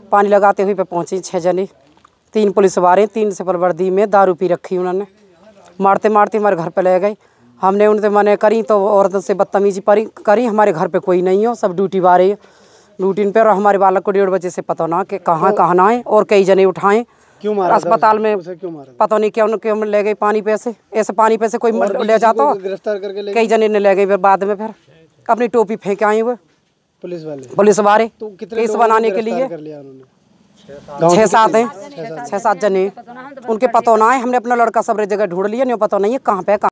पानी लगाते हुए पे पहुँचे 6 जने, 3 पुलिस वाले, 3 सिपल वर्दी में दारू पी रखी उन्होंने। मारते मारते हमारे घर पे ले गए। हमने उनसे मने करी तो औरतों से बदतमीजी करी। हमारे घर पे कोई नहीं हो, सब ड्यूटी वाले ड्यूटी पे। और हमारे बालक को 1:30 बजे से पता ना कि कहाँ ना आए और कई जने उठाएं। क्यों मारा अस्पताल में पता नहीं क्यों ले गए पानी पे से। ऐसे पानी पे से कोई ले जाता, गिरफ्तार करके कई जने ने ले गए। बाद में फिर अपनी टोपी फेंक आए हुए पुलिस वाले तो केस बनाने के लिए। 6-7 हैं, 6-7 जने। उनके पता ना है। हमने अपना लड़का सब जगह ढूंढ लिया, नहीं पता नहीं है कहाँ पे।